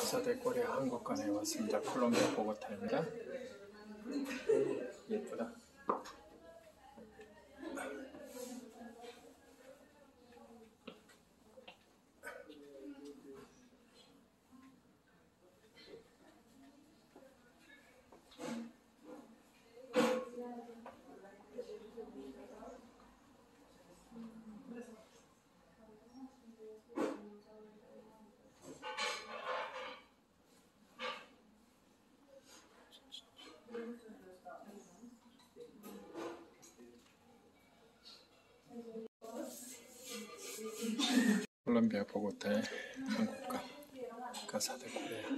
카사 데 코리아 한국관에 왔습니다. 콜롬비아 보고타입니다. 예쁘다. 콜롬비아 보고타의 한국관 카사 데 코리아.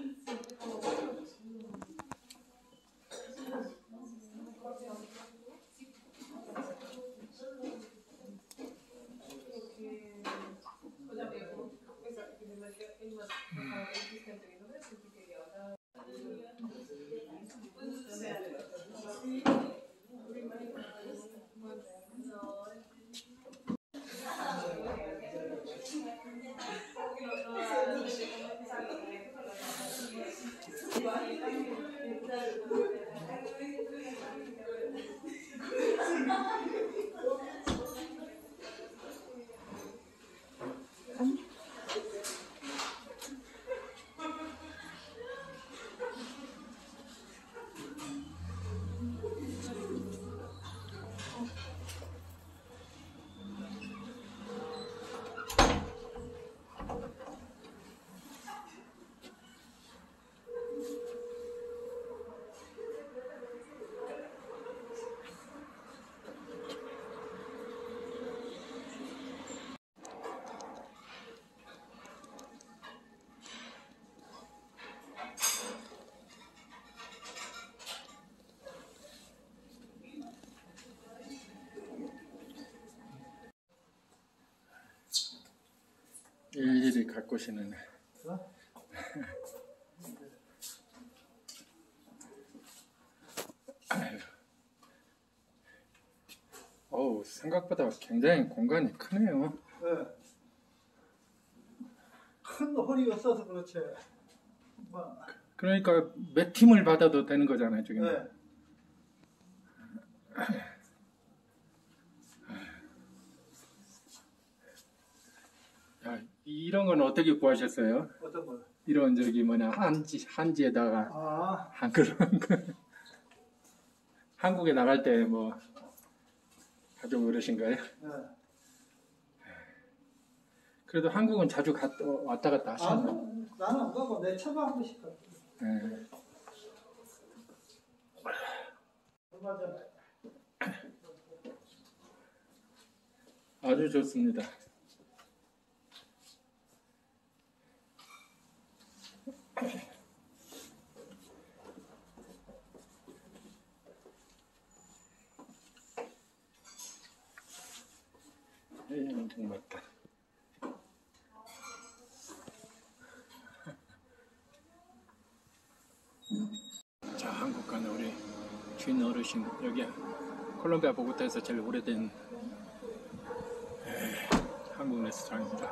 일일이 갖고 오시는. 어우, 생각보다 굉장히 공간이 크네요. 네. 큰 홀이 없어서 그렇지. 그러니까 몇 팀을 받아도 되는 거잖아요, 지금. 네. 야, 이런 건 어떻게 구하셨어요? 어떤 거? 이런 저기 뭐냐 한지에다가 그런 거. 한국에 나갈 때 뭐 가지고 그러신가요? 네. 그래도 한국은 자주 왔다 갔다 하시는 거? 나는 안 가고 내 차가 한 번씩 가. 네. 얼마 전에. 아주 좋습니다. 엄청 맞다. 자, 한국 가는 우리 주인 어르신, 여기 콜롬비아 보고타에서 제일 오래된 한국 레스토랑입니다.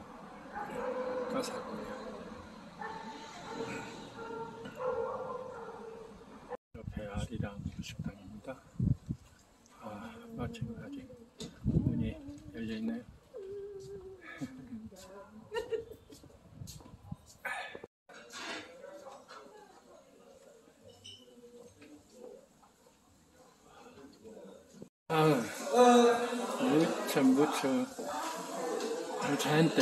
카사 코리아. 옆에 아리랑 식당입니다. 마침 아직 문이 열려있네요. mucha gente,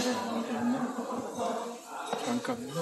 잠깐만요.